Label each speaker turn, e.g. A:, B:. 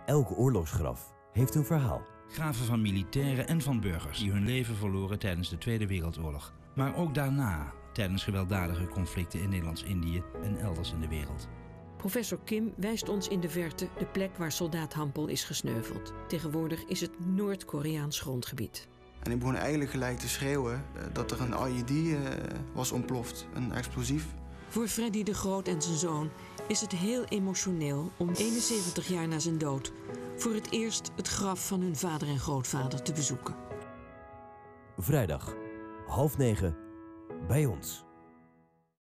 A: Elk oorlogsgraf heeft een verhaal.
B: Graven van militairen en van burgers die hun leven verloren tijdens de Tweede Wereldoorlog. Maar ook daarna, tijdens gewelddadige conflicten in Nederlands-Indië en elders in de wereld.
C: Professor Kim wijst ons in de verte de plek waar soldaat Hampel is gesneuveld. Tegenwoordig is het Noord-Koreaans grondgebied.
D: En ik begon eigenlijk gelijk te schreeuwen dat er een IED was ontploft, een explosief.
C: Voor Freddy de Groot en zijn zoon is het heel emotioneel om 71 jaar na zijn dood voor het eerst het graf van hun vader en grootvader te bezoeken.
A: Vrijdag, 20:30, bij ons.